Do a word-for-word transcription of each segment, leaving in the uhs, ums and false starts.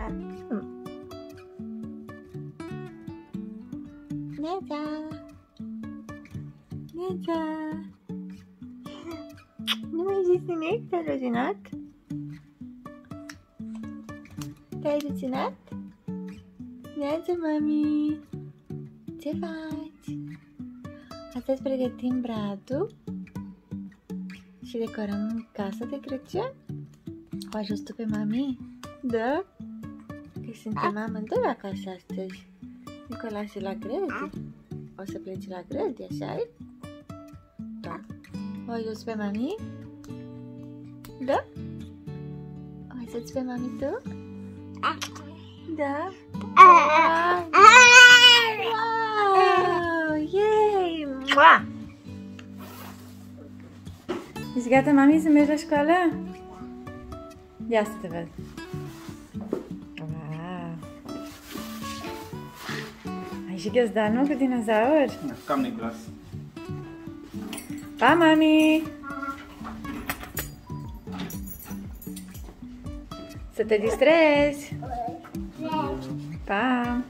Hmm. Neața! Neața! Nu mai zis nimic? Te-ai ruginat? Te-ai ruginat? Neața, mami! Ce faci? Astăzi pregătim bradul și decorăm casa de Crăciun? O ajut tu pe mami? Da? Că suntem amândoi acasă astăzi. Nicolase la grădi. O să pleci la grădi, așa-i? Da. O ajuți pe mami? Da? O ajuți pe mami tu? Da? Wow! Wow! Yay! Mua! Ești gata, mami, să mergi la școală? Ia să te văd. Wow! Ai și ghiozdanul cu dinozauri? Da, cam Nicolas. Pa, mami! Să te distrezi! Pa!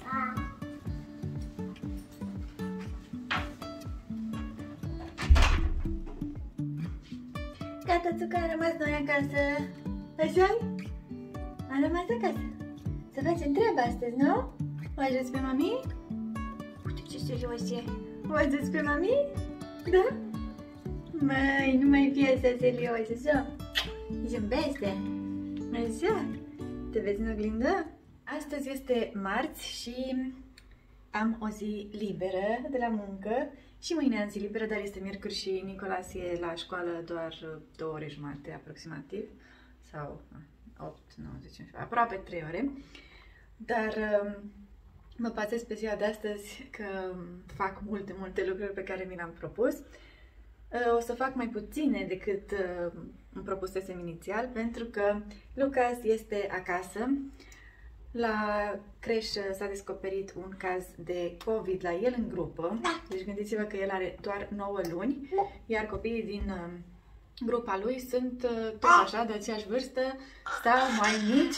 Gata, Țucă, am rămas noi acasă. Așa-i? Am rămas acasă. Să facem treaba astăzi, nu? O ajuți pe mami? Uite ce serios e. O ajuți pe mami? Da? Măi, nu mai fie așa serios, așa? Zâmbește. Așa? Te vezi în oglindă? Astăzi este marți și am o zi liberă de la muncă și mâine am zi liberă, dar este miercuri și Nicolas e la școală doar două ore jumate aproximativ, sau opt, nouă, zece, aproape trei ore. Dar mă bazez pe ziua de astăzi că fac multe, multe lucruri pe care mi le-am propus. O să fac mai puține decât îmi propusesem inițial, pentru că Lucas este acasă. La creșă s-a descoperit un caz de COVID la el în grupă, deci gândiți-vă că el are doar nouă luni, iar copiii din grupa lui sunt tot așa, de aceeași vârstă sau mai mici,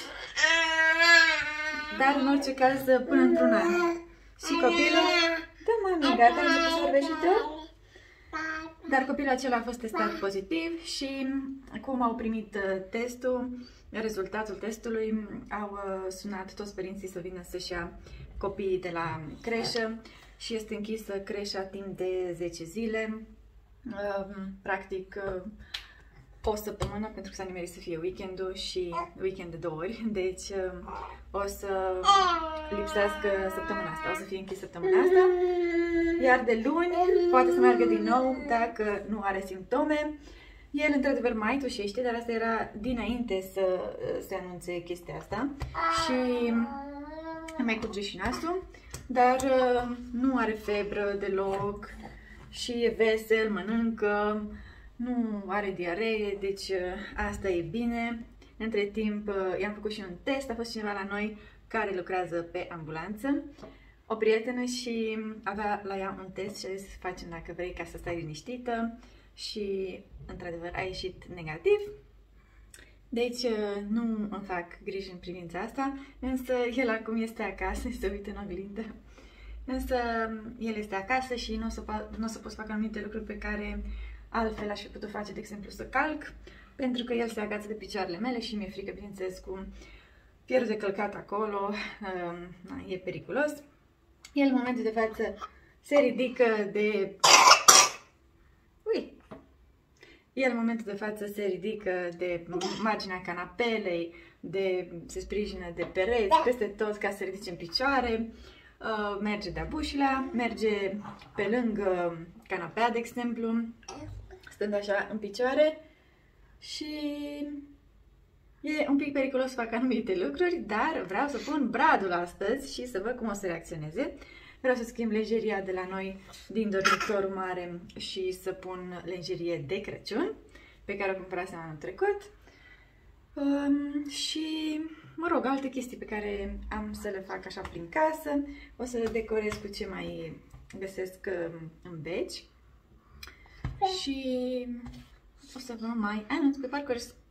dar în orice caz până într-un an. Și copilul... Da, mami, gata, ai început să vorbești și tu? Dar copilul acela a fost testat pozitiv și cum au primit testul, rezultatul testului, au sunat toți părinții să vină să-și ia copiii de la creșă și este închisă creșa timp de zece zile, practic o săptămână, pentru că s-a nimerit să fie weekendul și weekend de două ori, deci o să lipsească săptămâna asta, o să fie închis săptămâna asta, iar de luni poate să meargă din nou dacă nu are simptome. El într-adevăr mai tușește, dar asta era dinainte să se anunțe chestia asta și mai curge și nasul, dar nu are febră deloc și e vesel, mănâncă, nu are diaree, deci asta e bine. Între timp i-am făcut și un test, a fost cineva la noi care lucrează pe ambulanță, o prietenă, și avea la ea un test și a zis: facem dacă vrei ca să stai liniștită, și într-adevăr a ieșit negativ. Deci nu îmi fac griji în privința asta, însă el acum este acasă, se uită în oglindă. Însă el este acasă și nu o să, nu o să pot să fac anumite lucruri pe care altfel aș fi putut face, de exemplu să calc, pentru că el se agață de picioarele mele și mi-e frică, bineînțeles, cu fierul de călcat acolo, e periculos. El în momentul de față se ridică de... Ui! El în momentul de față se ridică de marginea canapelei, de, se sprijină de pereți, peste tot ca să se ridice în picioare, uh, merge de-a bușilea, merge pe lângă canapea, de exemplu, stând așa în picioare, și e un pic periculos să fac anumite lucruri, dar vreau să pun bradul astăzi și să văd cum o să reacționeze. Vreau să schimb lenjeria de la noi din dormitorul mare și să pun lenjerie de Crăciun, pe care o cumpărasem anul trecut. Um, și, mă rog, alte chestii pe care am să le fac așa prin casă. O să le decorez cu ce mai găsesc în beci. Și o să vă mai anunț pe parcurs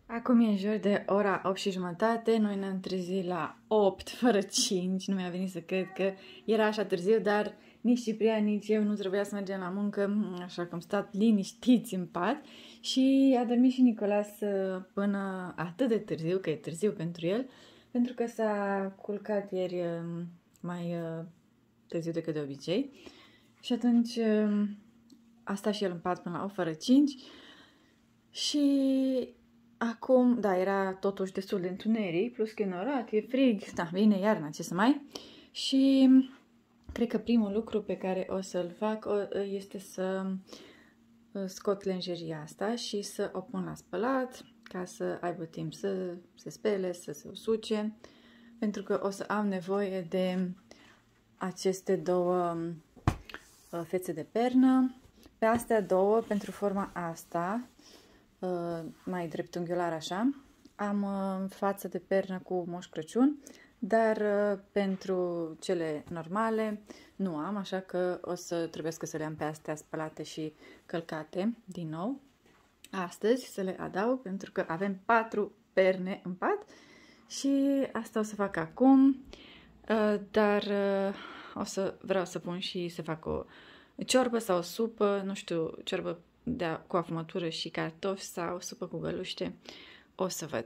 Acum e în jur de ora opt și jumătate, noi ne-am trezit la opt fără cinci, nu mi-a venit să cred că era așa târziu, dar nici Ciprian, nici eu nu trebuia să mergem la muncă, așa că am stat liniștiți în pat și a dormit și Nicolas până atât de târziu, că e târziu pentru el, pentru că s-a culcat ieri mai târziu decât de obicei și atunci a stat și el în pat până la opt fără cinci și acum, da, era totuși destul de întuneric, plus că e norat, e frig, da, vine iarna, ce să mai. Și cred că primul lucru pe care o să-l fac este să scot lenjeria asta și să o pun la spălat, ca să aibă timp să se spele, să se usuce, pentru că o să am nevoie de aceste două fețe de pernă. Pe astea două, pentru forma asta, mai dreptunghiular așa, am față de pernă cu Moș Crăciun, dar pentru cele normale nu am, așa că o să trebuiască să le am pe astea spălate și călcate din nou astăzi, să le adaug, pentru că avem patru perne în pat și asta o să fac acum, dar o să vreau să pun și să fac o ciorbă sau o supă, nu știu, ciorbă de cu afumătură și cartofi sau supă cu găluște, o să văd.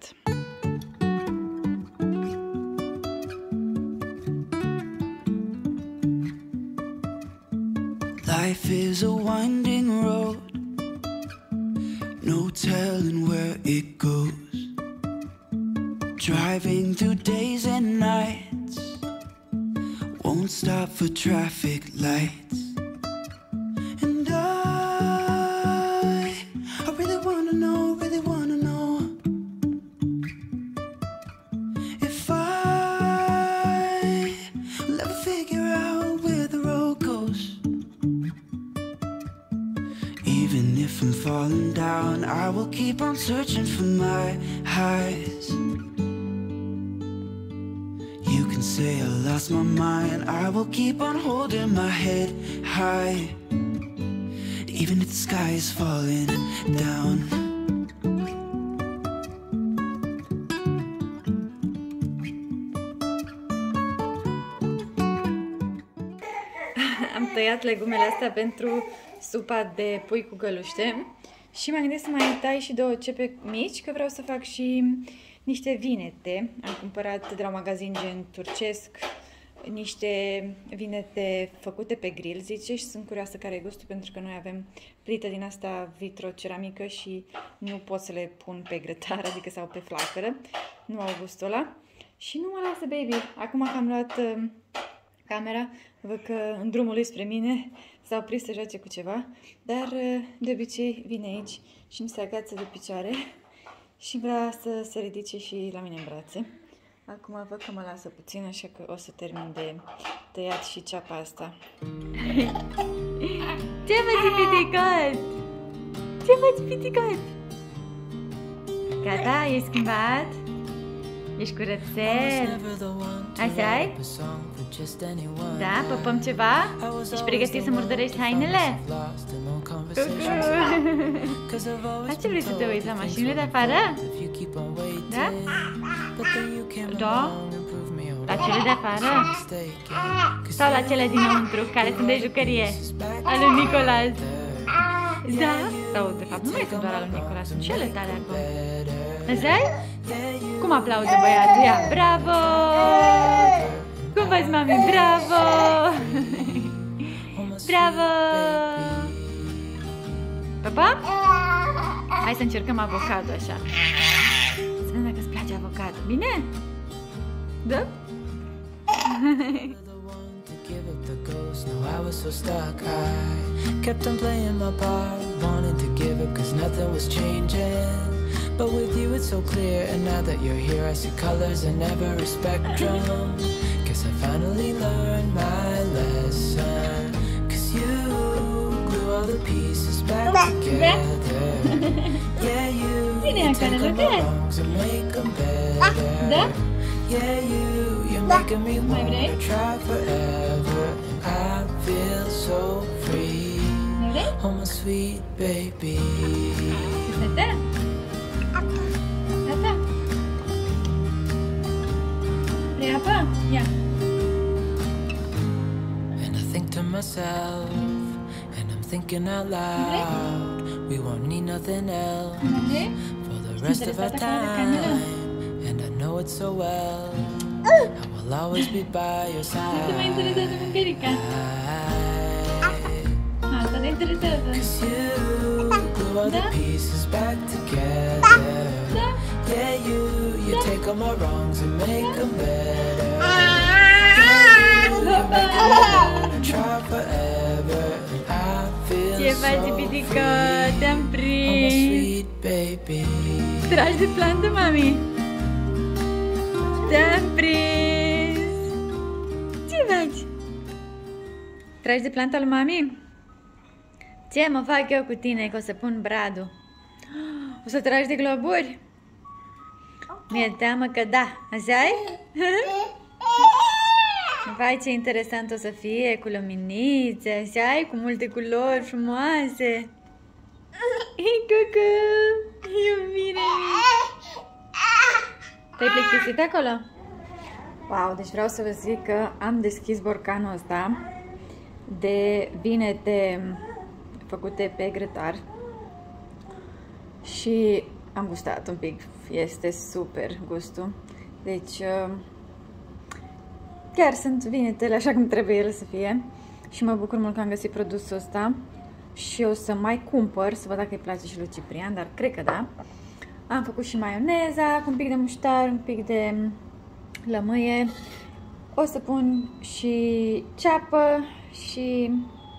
Life is a winding road, no telling where it goes. Driving through days and nights, won't stop for traffic lights. And I, I really wanna know, really wanna know if I will ever figure out where the road goes. Even if I'm falling down, I will keep on searching for my highs. You can say I lost my mind, I will keep on holding my head high, even if the sky is falling down. Am tăiat legumele astea pentru supa de pui cu găluște și m-am gândit să mai tai și două cepe mici, că vreau să fac și niște vinete. Am cumpărat de la un magazin gen turcesc niște vinete făcute pe grill, zice, și sunt curioasă care e gustul, pentru că noi avem plită din asta vitroceramică și nu pot să le pun pe grătar, adică sau pe flacără. Nu au gustul ăla. Și nu mă lasă, baby. Acum că am luat uh, camera, văd că în drumul lui spre mine s-a oprit să joace cu ceva, dar uh, de obicei vine aici și mi se agață de picioare și vrea să se ridice și la mine în brațe. Acum văd că mă lasă puțin, așa că o să termin de tăiat și ceapa asta. Ce faci, piticot? Ce faci, piticot? Gata? Ești schimbat? Ești curățel? Așa-i? Da? Păpăm ceva? Ești pregătit să murdărești hainele? La ce vrei să te uiți? La mașinile de afară? Da? Da? La cele de afară? Sau la cele dinăuntru, care sunt de jucărie? Al lui Nicolas? Da? Sau, de fapt, nu mai sunt doar al lui Nicolas, sunt cele tale acum. Așa-i? Cum aplaudă băiatul? Ia, bravo! Cum faci, mami? Bravo! Bravo! Papa? Hai să încercăm avocado așa. Să vedem dacă îți place avocado. Bine? Da? I was so stuck, I kept on playing my part, wanted to give up cause nothing was changing. But with you it's so clear, and now that you're here I see colors in every spectrum. Guess I finally learned my lesson, cause you glue all the pieces back together. Yeah, you, you take all my wrongs and make them better. Yeah, you, you're making me wanna try forever. I feel so free, oh my sweet baby. apă? Ia! And I think to myself, and I'm thinking out loud, we won't need nothing else for the rest of our time. And I know it so well, I will always be by your side. Nu te mai interesează mâncărica. Asta ne interesează. Cause you glue all the pieces back together. Yeah, you, you take all my wrongs and make them better. You make it better and try forever. And I feel Ce faci, so pitică? free. Te-am Oh, my prins. sweet baby. Tragi de plantă, mami. Te-am prins. Ce faci? Tragi de planta lui mami? Ce mă fac eu cu tine, că o să pun bradul? O să tragi de globuri? Mi-e teamă că da, așa-i? Vai, ce interesant o să fie, cu luminițe, așa-i? Cu multe culori frumoase. Hei, cucu! Iubire! Te-ai plictisit acolo? Wow, deci vreau să vă zic că am deschis borcanul ăsta de vinete făcute pe grătar și am gustat un pic. Este super gustul. Deci chiar sunt vinetele așa cum trebuie ele să fie și mă bucur mult că am găsit produsul ăsta și o să mai cumpăr, să văd dacă îi place și lui Ciprian, dar cred că da. Am făcut și maioneza cu un pic de muștar, un pic de lămâie. O să pun și ceapă și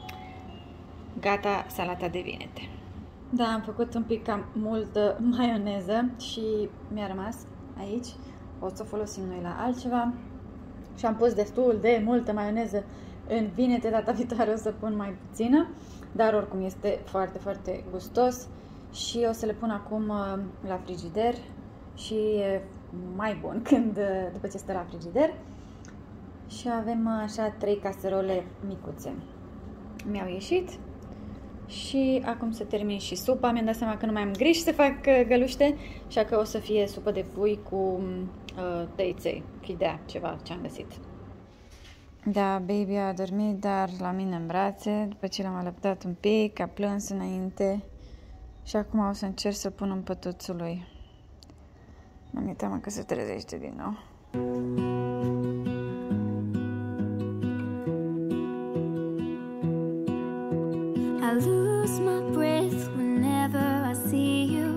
gata salata de vinete. Da, am făcut un pic cam multă maioneză și mi-a rămas aici. O să o folosim noi la altceva. Și am pus destul de multă maioneză în vinete, data viitoare o să pun mai puțină, dar oricum este foarte, foarte gustos și o să le pun acum la frigider și e mai bun când, după ce stă la frigider. Și avem așa trei caserole micuțe. Mi-au ieșit și acum să termin și supa. Mi-am dat seama că nu mai am griji să fac găluște, așa că o să fie supă de pui cu uh, tăiței, chidea, ceva ce am găsit. Da, baby a dormit, dar la mine în brațe, după ce l-am alăptat un pic, a plâns înainte și acum o să încerc să pun în pătuțul lui. Mi-e teamă că se trezește din nou. I lose my breath whenever I see you.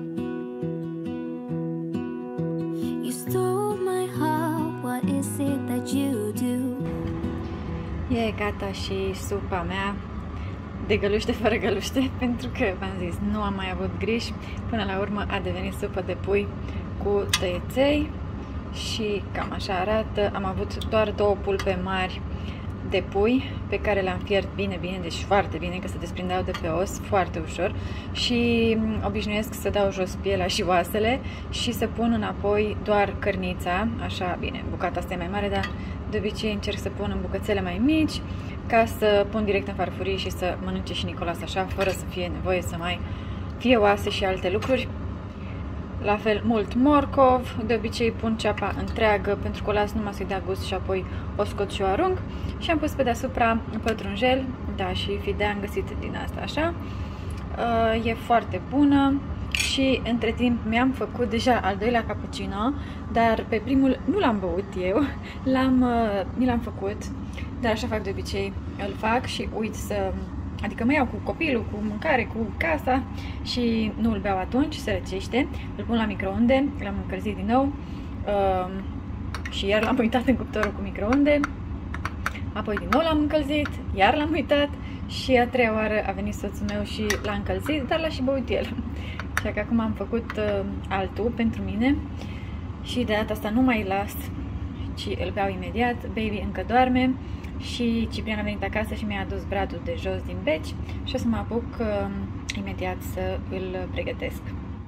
You stole my heart, what is it that you do? E gata și supa mea de găluște fără găluște, pentru că, v-am zis, nu am mai avut griji. Până la urmă a devenit supă de pui cu tăieței și cam așa arată. Am avut doar două pulpe mari de pui pe care le-am fiert bine, bine, deci foarte bine, că se desprindeau de pe os foarte ușor și obișnuiesc să dau jos pielea și oasele și să pun înapoi doar cărnița, așa, bine, bucata asta e mai mare, dar de obicei încerc să pun în bucățele mai mici ca să pun direct în farfurii și să mănânce și Nicolas așa, fără să fie nevoie să mai fie oase și alte lucruri. La fel mult morcov, de obicei pun ceapa întreagă pentru că o las numai să-i dea gust și apoi o scot și o arunc. Și am pus pe deasupra pătrunjel, da, și fidea am găsit din asta așa. E foarte bună și între timp mi-am făcut deja al doilea cappuccino, dar pe primul nu l-am băut eu, l-am, mi l-am făcut, dar așa fac de obicei, îl fac și uit să... Adică mă iau cu copilul, cu mâncare, cu casa și nu îl beau atunci, se răcește. Îl pun la microunde, l-am încălzit din nou uh, și iar l-am uitat în cuptorul cu microunde. Apoi din nou l-am încălzit, iar l-am uitat și a treia oară a venit soțul meu și l-a încălzit, dar l-a și băut el. Așa că acum am făcut uh, altul pentru mine și de data asta nu mai las, ci îl beau imediat. Baby încă doarme. Și Ciprian a venit acasă și mi-a adus bradul de jos din beci și o să mă apuc uh, imediat să îl pregătesc.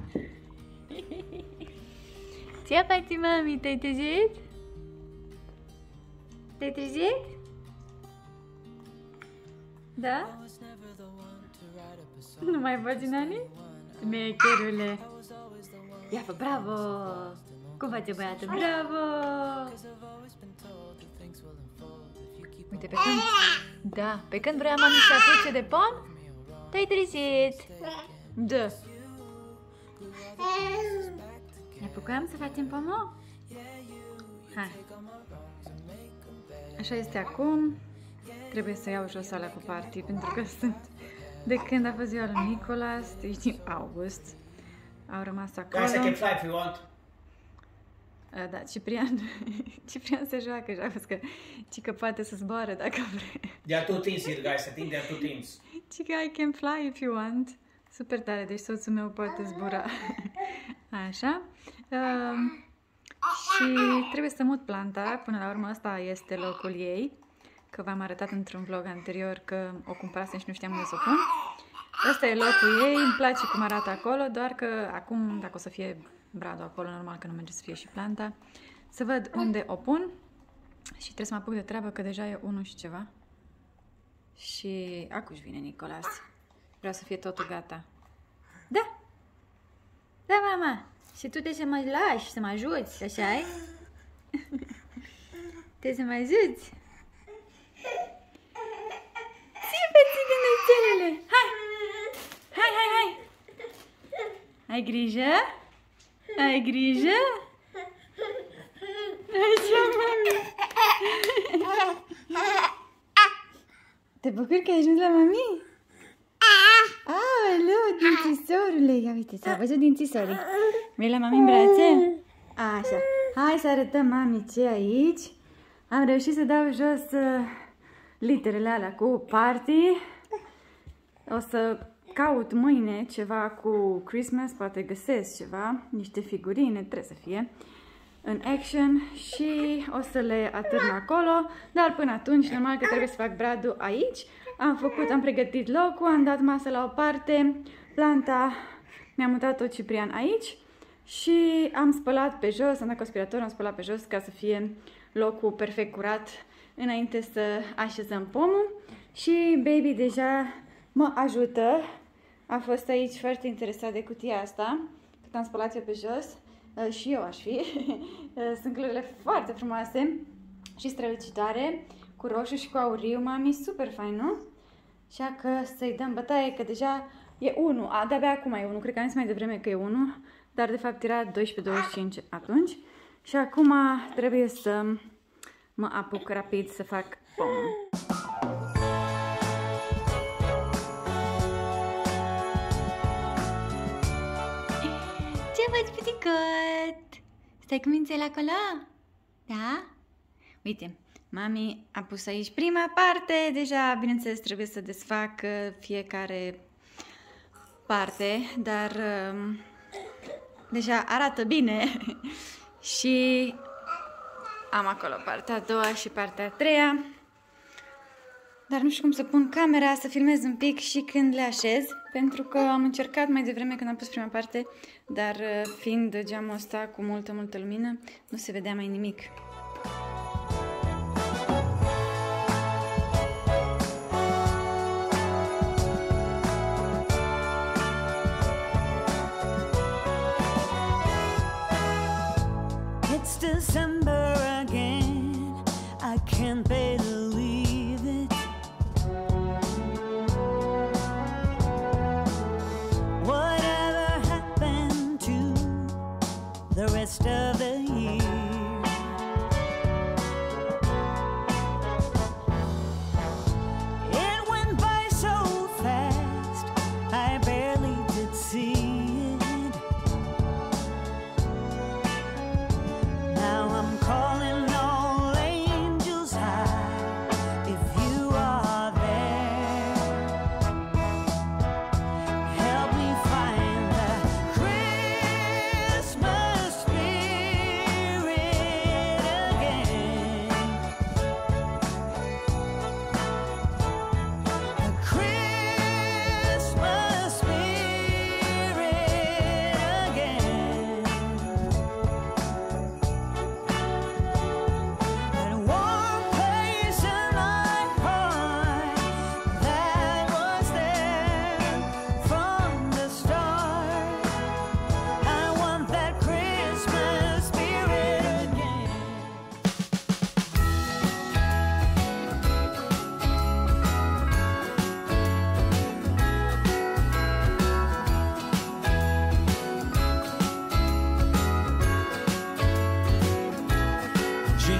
Ce faci, mami? Te-ai trezit? Te-ai trezit? Da? Nu mai faci, Nani? Mecherule! Ia, fă, bravo! Cum face băiatul? Bravo! Uite, pe când... Da, pe când vrea mami să apuce de pom, te-ai trezit. Da. Ne apucăm să facem pomul? Hai. Așa este acum. Trebuie să iau jos alea cu party, pentru că sunt... De când a fost ziua lui Nicolas, deci din august, au rămas acolo. Guys, I can fly if you want. Da, Ciprian, Ciprian se joacă, și a fost că, ci că poate să zboare dacă vrea. There are two teams here, guys. I think there are two teams. Ci că I can fly if you want. Super tare, deci soțul meu poate zbura. Așa. Uh, și trebuie să mut planta, până la urmă asta este locul ei. Că v-am arătat într-un vlog anterior că o cumpărasem și nu știam unde să o pun. Asta e locul ei, îmi place cum arată acolo, doar că acum, dacă o să fie bradul acolo, normal că nu merge să fie și planta. Să văd unde o pun și trebuie să mă apuc de treabă, că deja e unu și ceva. Și acu își vine Nicolas. Vreau să fie totul gata. Da! Da, mama! Și tu trebuie să mă lași, să mă ajuți, așa-i? Trebuie să mă ajuți? Țipă-ți gândățelele! Hai! Hai, hai, hai! Ai grijă? Ai grijă? Așa, mami! Te bucuri că ai ajuns la mami? Aoleu, dințisorule! Ia uite, s-a văzut dințisorii. Vrei la mami în brațe? Așa. Hai să arătăm mami ce aici. Am reușit să dau jos uh, literele alea cu party. O să caut mâine ceva cu Christmas, poate găsesc ceva, niște figurine, trebuie să fie, în action și o să le atârn acolo, dar până atunci, normal că trebuie să fac bradul aici. Am făcut, am pregătit locul, am dat masă la o parte, planta mi-am mutat-o Ciprian aici și am spălat pe jos, am dat cu aspirator, am spălat pe jos ca să fie locul perfect curat înainte să așezăm pomul și baby deja mă ajută. A fost aici foarte interesat de cutia asta, cât am spălat eu pe jos, și eu aș fi. Sunt culorile foarte frumoase și strălucitoare, cu roșu și cu auriu, mami, super fain, nu? Așa că să-i dăm bătaie, că deja e unu, a, de-abia acum e unu, cred că am zis mai devreme că e unu, dar de fapt era doisprezece douăzeci și cinci atunci. Și acum trebuie să mă apuc rapid să fac pomul. Ce faci, piticot? Stai cu mințele acolo? Da? Uite, mami a pus aici prima parte. Deja, bineînțeles, trebuie să desfac fiecare parte, dar um, deja arată bine. Și am acolo partea a doua și partea a treia. Dar nu știu cum să pun camera, să filmez un pic și când le așez, pentru că am încercat mai devreme când am pus prima parte, dar fiind geamul ăsta cu multă, multă lumină, nu se vedea mai nimic. It's December again, I can't believe it. Whatever happened to the rest of the year? It went by so fast, I barely did see it. Now I'm calling all angels high.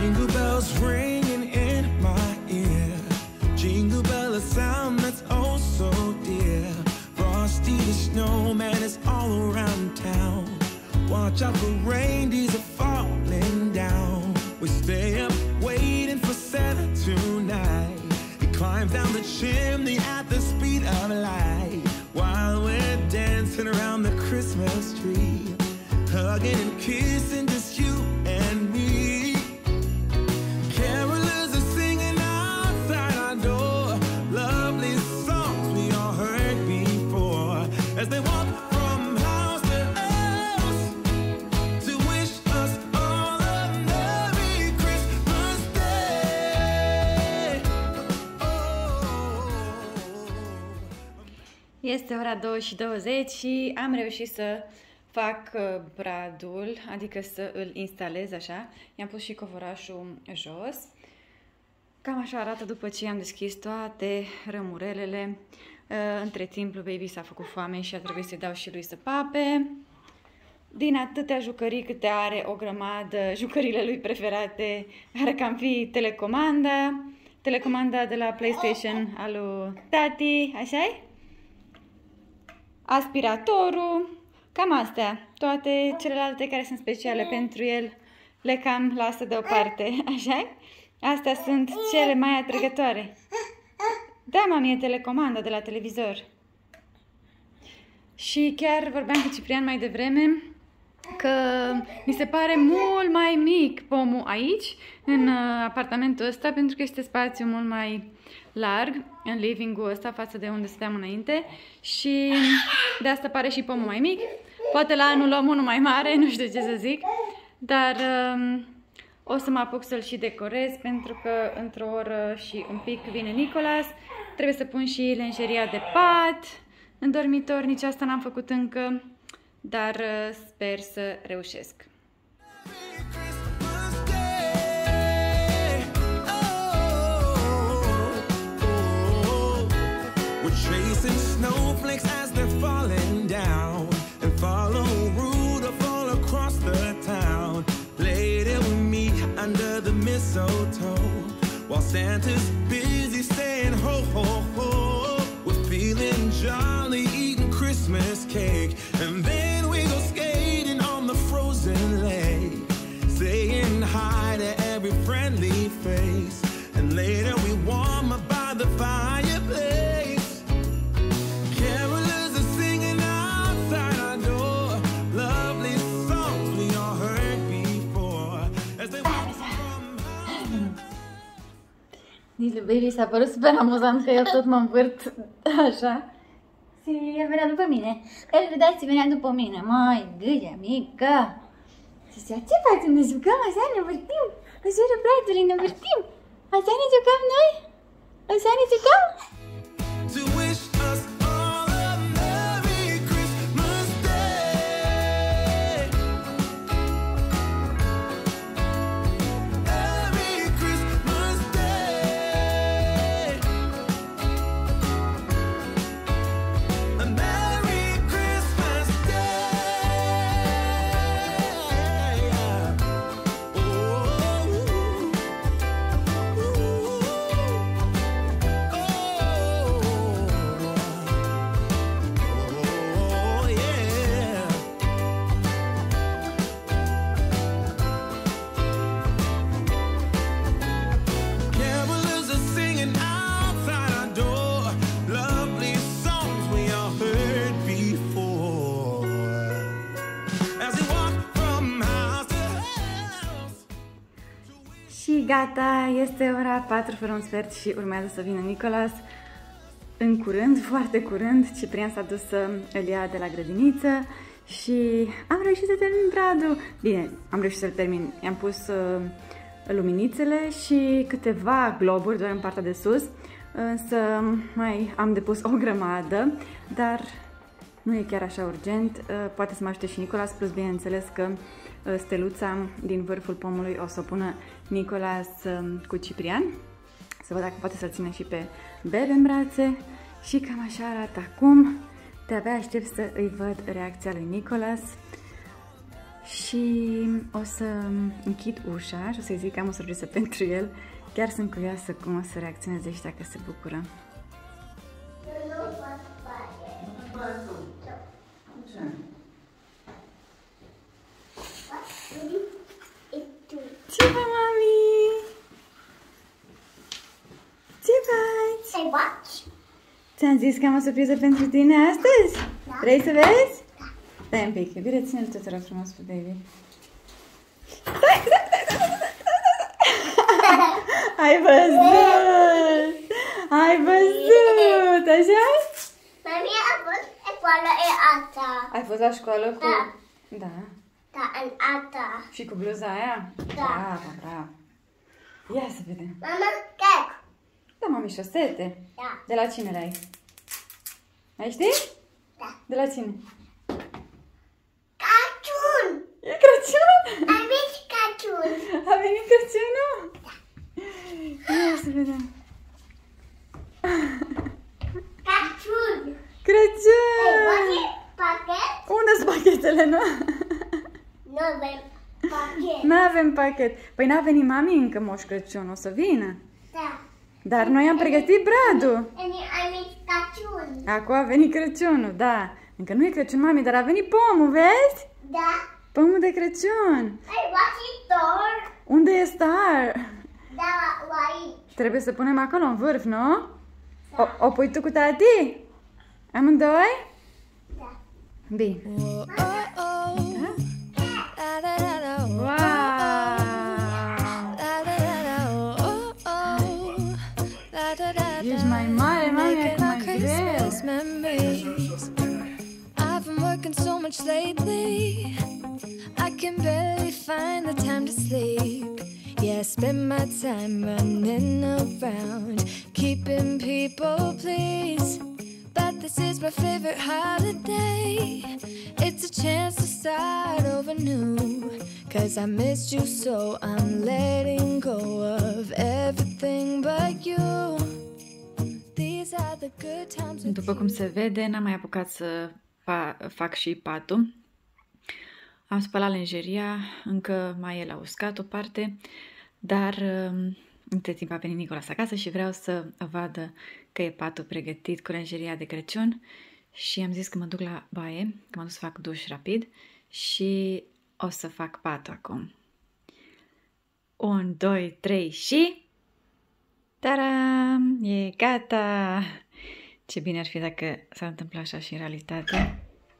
Jingle bells ringing in my ear. Jingle bell, a sound that's oh so dear. Frosty the snowman is all around town. Watch out for reindeers are falling down. We stay up waiting for Santa tonight. He climbs down the chimney at the speed of light, while we're dancing around the Christmas tree, hugging and kissing just you and me. Carolers are singing outside our door, lovely songs we all heard before, as they walk from house to house to wish us all a Merry Christmas Day. Oh. Este ora două și douăzeci și am reușit să fac uh, bradul, adică să îl instalez așa. I-am pus și covorașul jos. Cam așa arată după ce am deschis toate rămurelele. Uh, între timp, lui Baby s-a făcut foame și a trebuit să-i dau și lui să pape. Din atâtea jucării câte are, o grămadă, jucările lui preferate, are cam fi telecomanda, telecomanda de la PlayStation al lui tati, așa-i? Aspiratorul, cam astea. Toate celelalte care sunt speciale pentru el le cam lasă deoparte, așa? Astea sunt cele mai atrăgătoare. Da, mami, e telecomanda de la televizor. Și chiar vorbeam cu Ciprian mai devreme că mi se pare mult mai mic pomul aici, în apartamentul ăsta, pentru că este spațiu mult mai larg în living-ul ăsta față de unde stăteam înainte și de asta pare și pomul mai mic. Poate la anul luăm unul mai mare, nu știu ce să zic, dar um, o să mă apuc să-l și decorez, pentru că într-o oră și un pic vine Nicolas. Trebuie să pun și lenjeria de pat în dormitor, nici asta n-am făcut încă, dar uh, sper să reușesc. Chasing snowflakes as they're falling down, and follow Rudolph all across the town. Later we meet under the mistletoe, while Santa's busy saying ho ho ho. We're feeling jolly, eating Christmas cake, and then we go skating on the frozen lake, saying hi to every friendly face, and later we warm up by the fireplace. Nici lui Baby s-a părut super amuzant că eu tot mă învârt așa. Și el venea după mine. El, vedeați, venea după mine. Mai, gâia mică. Și zicea, ce facem? Ne jucăm așa, ne învârtim. În jurul bradului ne învârtim. Așa ne jucăm noi? Așa ne jucăm? To wish us all a Merry Christmas Day. Merry Christmas Day. A Merry Christmas Day. Oh, oh, yeah. Carolers are singing outside our door, lovely songs we all heard before, as we walk from house to house. Și gata, este ora patru fără un sfert și urmează să vină Nicolas în curând, foarte curând. Ciprian s-a dus să îl ia de la grădiniță și am reușit să termin bradul. Bine, am reușit să-l termin. I-am pus uh, luminițele și câteva globuri doar în partea de sus, însă mai am depus o grămadă, dar nu e chiar așa urgent. Uh, poate să mă ajute și Nicolas, plus bineînțeles că uh, steluța din vârful pomului o să o pună Nicolas uh, cu Ciprian. Să văd dacă poate să-l țină și pe Bebe în brațe. Și cam așa arată acum. De-abia aștept să îi văd reacția lui Nicolas. Și o să închid ușa și o să-i zic că am o surpriză pentru el. Chiar sunt curioasă cum o să reacționeze și dacă se bucură. Ce faci, mami? Ce faci? Ai watch? Ți-am zis că am o surpriză pentru tine astăzi? Da. Vrei să vezi? Da. Stai un pic, iubire, ține-l tot rău frumos pe baby. Stai, stai, stai, stai, stai, stai. Ai văzut! Ai văzut! Așa? Mami a fost școală e asta. Ai fost la școală cu... Da. Da. Da, în asta. Și cu bluza aia? Da. Bravo, bravo. Ia să vedem. Mama, cec. Da, mami, șosete. Da. De la cine le-ai? Mai știi? Da. De la cine? Crăciun. E Crăciun? A venit Crăciun. A venit Crăciunul? Da. Ia să vedem. Crăciun. Crăciun! Ai pachet? Unde sunt pachetele, nu? Nu avem pachet. Nu avem pachet. Păi n-a venit mami încă Moș Crăciun, o să vină. Da. Dar noi am pregătit bradul. And I made Crăciun. Acum a venit Crăciunul, da. Încă nu e Crăciun, mami, dar a venit pomul, vezi? Da. Pomul de Crăciun. Ai watch door. Unde e Star? Da, aici. Trebuie să punem acolo în vârf, nu? O, o pui tu cu tati? Amândoi? Da. Bine. Oh, oh. La, la, la, la, oh, Wow! la, la, la, la, oh, oh. La, la, la, Ești mai mare, mami, making acum our mai greu. Christmas memories. I've been working so much lately, I can barely find the time to sleep. Yeah, I spend my time running around, keeping people pleased. But this is my favorite holiday. It's a chance to start over new. Cause I missed you, so I'm letting go of everything but you. These are the good times with După cum se vede, n-am mai apucat să pa fac și patul. Am spălat lenjeria, încă mai e la uscat o parte, dar între timp a venit Nicolas acasă și vreau să vadă că e patul pregătit cu lenjeria de Crăciun și am zis că mă duc la baie, că mă duc să fac duș rapid și o să fac patul acum. unu, doi, trei și... Taram! E gata! Ce bine ar fi dacă s-ar întâmpla așa și în realitate.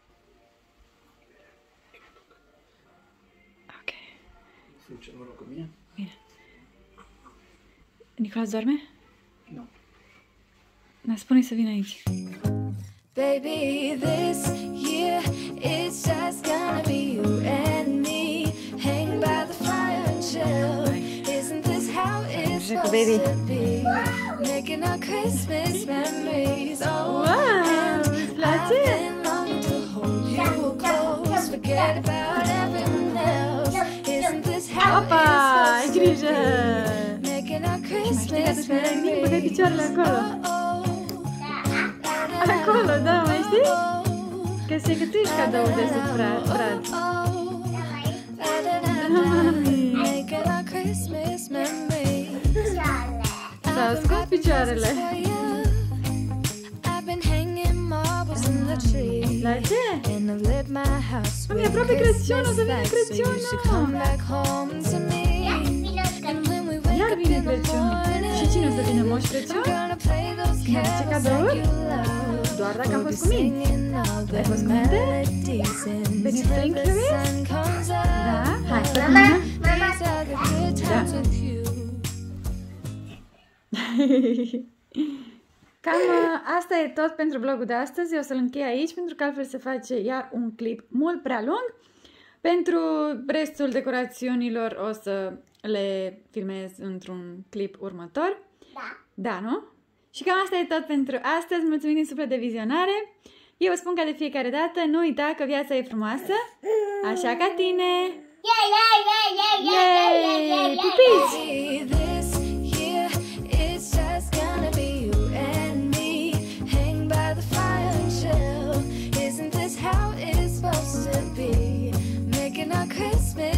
Ok. Fuge, mă rog, cu mine? Bine. Nicolas doarme? Nu. Da, spune să vină aici. Baby, this year it's just gonna be you and me, hang by the fire and chill. Isn't this how it's supposed to be? Making our Christmas memories. Oh, Wow, and îți place? I've been longing to hold you close, forget about everyone else. Isn't this how Opa, ai it's grijă! supposed to be? Making our Christmas Bine, băgai picioarele memories. acolo. Oh, Acolo, da, mai știi? Că se că tu ești cadoul de sub Brad. Brad. Making our Christmas memories. S-au scos picioarele. I've been hanging marbles in the tree. La ce? And I've lit my house Mami, with aproape Crăciun, o Christmas să vină lights, so you Crăciunul. should come back home to me. And when we wake Iar up vine in the Crăciunul. morning, Și cine o să vină, Moș I'm Crăciun? gonna play those Mi-a aduce carols cadouri? that you love. Doar dacă am We'll be fost cu mine. singing all the Ai fost cu mine? melodies Venit until flink, the Chloe? sun comes up. Da? Hai, să Mama, vină. mama, These are the good times with you. Cam uh, asta e tot pentru vlogul de astăzi. Eu o să-l închei aici pentru că altfel se face iar un clip mult prea lung. Pentru restul decorațiunilor o să le filmez într-un clip următor. Da. Da, nu? Și cam asta e tot pentru astăzi. Mulțumim din suflet de vizionare. Eu vă spun ca de fiecare dată, nu uita că viața e frumoasă, așa ca tine. Yeah, yeah, yeah, yeah, yeah, yeah, yeah, yeah, yeah. Pupici! This year it's just gonna be you and me, hang by the fire and chill. Isn't this how it's supposed to be? Making our despair.